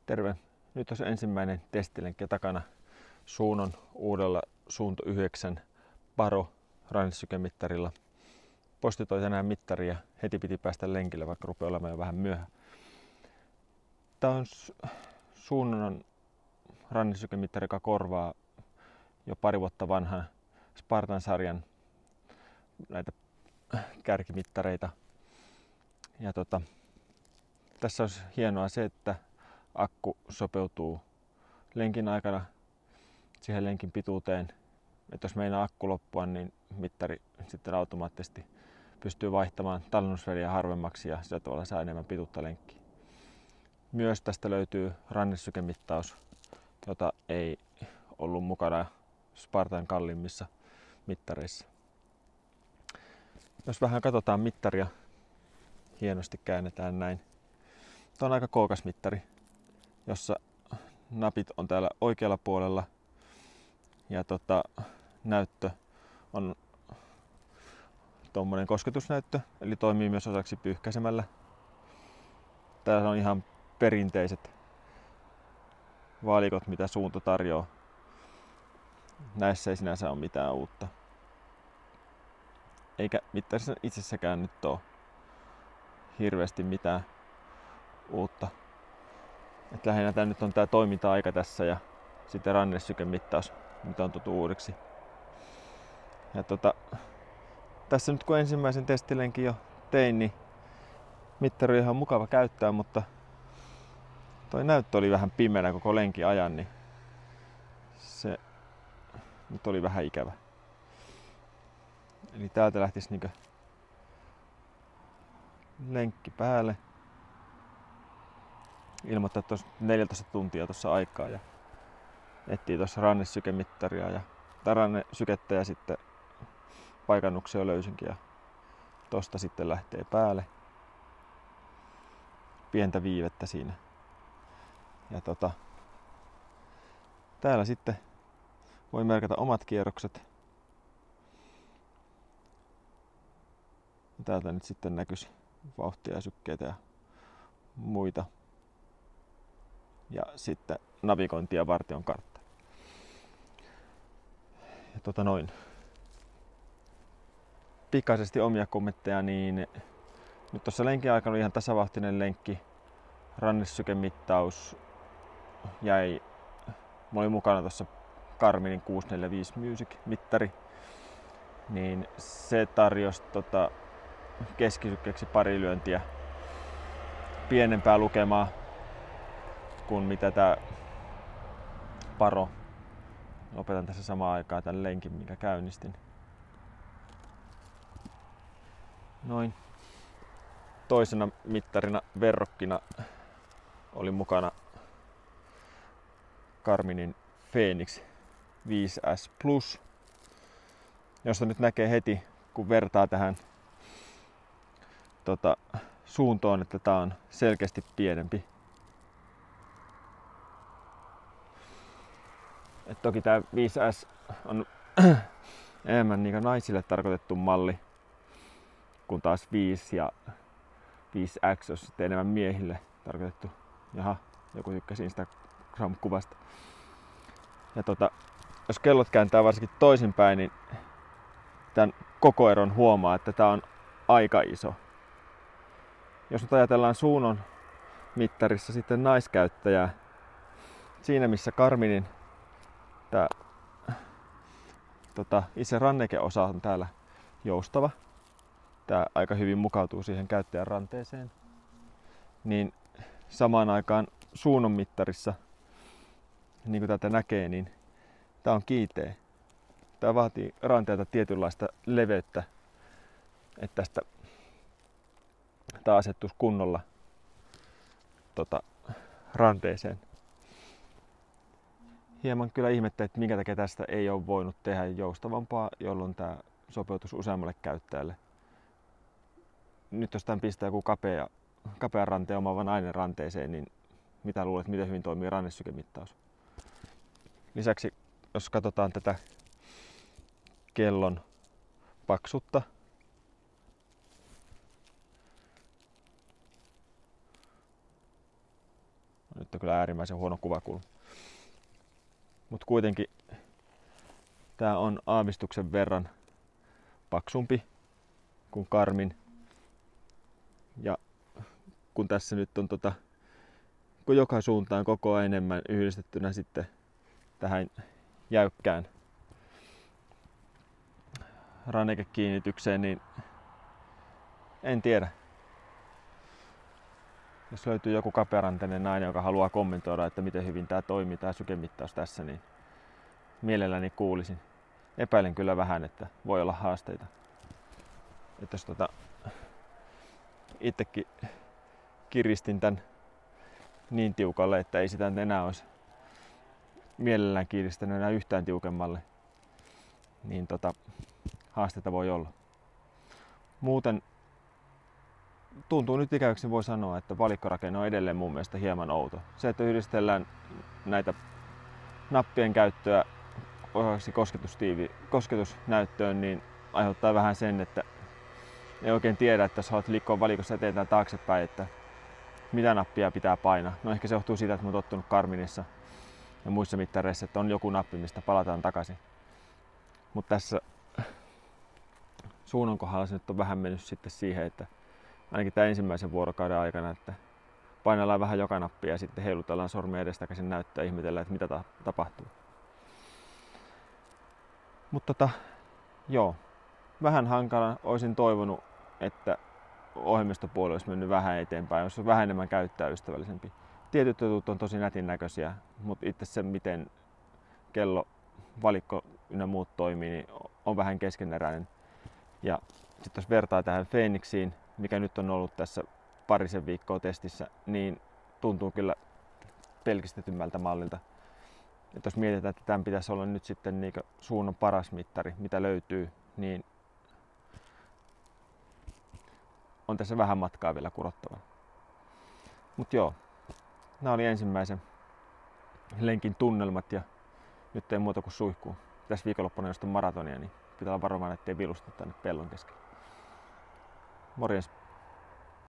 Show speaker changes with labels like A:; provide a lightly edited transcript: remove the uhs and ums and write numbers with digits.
A: Terve! Nyt on ensimmäinen testilenkki takana Suunon uudella Suunto 9 Paro rannessykemittarilla. Posti toi tänään mittari ja heti piti päästä lenkille, vaikka rupeaa olemaan jo vähän myöhä. Tämä on Suunnon rannessykemittari, joka korvaa jo pari vuotta vanhan Spartan-sarjan näitä kärkimittareita. Ja tässä olisi hienoa se, että akku sopeutuu lenkin aikana siihen lenkin pituuteen. Että jos meinaa akku loppua, niin mittari sitten automaattisesti pystyy vaihtamaan tallennusväliä harvemmaksi ja sillä tavalla saa enemmän pituutta lenkkiä. Myös tästä löytyy rannessykemittaus, jota ei ollut mukana Spartan kalliimmissa mittareissa. Jos vähän katsotaan mittaria, hienosti käännetään näin. Tämä on aika kookas mittari, jossa napit on täällä oikealla puolella ja näyttö on tuommoinen kosketusnäyttö, eli toimii myös osaksi pyyhkäisemällä. Täällä on ihan perinteiset valikot, mitä Suunto tarjoaa. Näissä ei sinänsä ole mitään uutta. Eikä mittarissa itsessäkään nyt ole hirveästi mitään uutta. Et lähinnä tämä nyt on tämä toiminta-aika tässä ja sitten rannessykemittaus, mitä on tuotu uudeksi. Ja tässä nyt kun ensimmäisen testilenkin jo tein, niin mittari oli ihan mukava käyttää, mutta toi näyttö oli vähän pimeänä koko lenkin ajan, niin se nyt oli vähän ikävä. Eli täältä lähtisi niinkö lenkki päälle. Ilmoittaa, että olisi 14 tuntia tuossa aikaa ja etsii tuossa rannessykemittaria tai rannesykettä ja sitten paikannuksia löysinkin ja tosta sitten lähtee päälle. Pientä viivettä siinä. Ja täällä sitten voi merkata omat kierrokset. Täältä nyt sitten näkyisi vauhtia ja sykkeitä ja muita. Ja sitten navigointia ja vartion kartta. Ja pikaisesti omia kommentteja, niin nyt tuossa lenkin aikana oli ihan tasavauhtinen lenkki. Rannessykemittaus jäi. Mulla oli mukana tuossa Garminin 645 Music-mittari. Niin se tarjosi keskisykkeeksi pari lyöntiä pienempää lukemaa kuin mitä tää Paro. Lopetan tässä samaan aikaan tämän lenkin, minkä käynnistin. Noin. Toisena mittarina verrokkina oli mukana Garminin Fenix 5S Plus, josta nyt näkee heti, kun vertaa tähän Suuntoon, että tää on selkeästi pienempi. Et toki tää 5S on enemmän niin naisille tarkoitettu malli, kun taas 5 ja 5X on sitten enemmän miehille tarkoitettu. Jaha, joku tykkäsi sitä kuvasta. Ja jos kellot kääntää varsinkin toisinpäin, niin tämän koko eron huomaa, että tää on aika iso. Jos nyt ajatellaan Suunon mittarissa sitten naiskäyttäjää, siinä missä Garminin tää itse rannekeosa on täällä joustava, tää aika hyvin mukautuu siihen käyttäjän ranteeseen, niin samaan aikaan Suunon mittarissa, niin kuin täältä näkee, niin tää on kiiteä. Tää vaatii ranteelta tietynlaista leveyttä, että tästä tää asettuisi kunnolla ranteeseen. Hieman kyllä ihmettä, että minkä takia tästä ei ole voinut tehdä joustavampaa, jolloin tämä sopeutuisi useammalle käyttäjälle. Nyt jos tämän pistää joku kapea ranteen omaava nainen ranteeseen, niin mitä luulet, miten hyvin toimii rannessykemittaus? Lisäksi jos katsotaan tätä kellon paksuutta, Nyt on kyllä äärimmäisen huono kuvakulma. Mutta kuitenkin tää on aavistuksen verran paksumpi kuin karmin. Ja kun tässä nyt on kun joka suuntaan koko ajan enemmän yhdistettynä sitten tähän jäykkään rannekekiinnitykseen, niin en tiedä. Jos löytyy joku kapearanteinen nainen, joka haluaa kommentoida, että miten hyvin tämä toimii, tämä sykemittaus tässä, niin mielelläni kuulisin. Epäilen kyllä vähän, että voi olla haasteita. Että jos itsekin kiristin tän niin tiukalle, että ei sitä enää olisi mielellään kiristänyt enää yhtään tiukemmalle, niin haasteita voi olla. Muuten tuntuu nyt ikäväksi, voi sanoa, että valikkorakenne on edelleen mun mielestä hieman outo. Se, että yhdistellään näitä nappien käyttöä osaksi kosketusnäyttöön, niin aiheuttaa vähän sen, että ei oikein tiedä, että jos haluat liikkua valikossa eteenpäin taaksepäin, että mitä nappia pitää painaa. No ehkä se johtuu siitä, että mä oon tottunut Garminissa ja muissa mittareissa, että on joku nappi, mistä palataan takaisin. Mutta tässä suunnan kohdalla se nyt on vähän mennyt sitten siihen, että ainakin tämän ensimmäisen vuorokauden aikana, että painellaan vähän joka nappia ja sitten heilutellaan sormia edestakaisin näyttöä ja ihmetellään, että mitä tapahtuu. Mutta joo, vähän hankala. Olisin toivonut, että ohjelmistopuoli olisi mennyt vähän eteenpäin, jos olisi vähän enemmän käyttäjäystävällisempi. Tietyt jutut on tosi nätin näköisiä, mutta itse se, miten kello, valikko ynnä muut toimii, niin on vähän keskeneräinen. Ja sitten jos vertaa tähän Fenixin, mikä nyt on ollut tässä parisen viikkoa testissä, niin tuntuu kyllä pelkistetymmältä mallilta. Et jos mietitään, että tämän pitäisi olla nyt sitten niin suunnan paras mittari, mitä löytyy, niin on tässä vähän matkaa vielä kurottavana. Mutta joo, nämä oli ensimmäisen lenkin tunnelmat ja nyt ei muuta kuin suihkuu. Tässä viikonloppuna jos on maratonia, niin pitää olla varovainen, ettei vilusta tänne pellon keskelle. Morjens!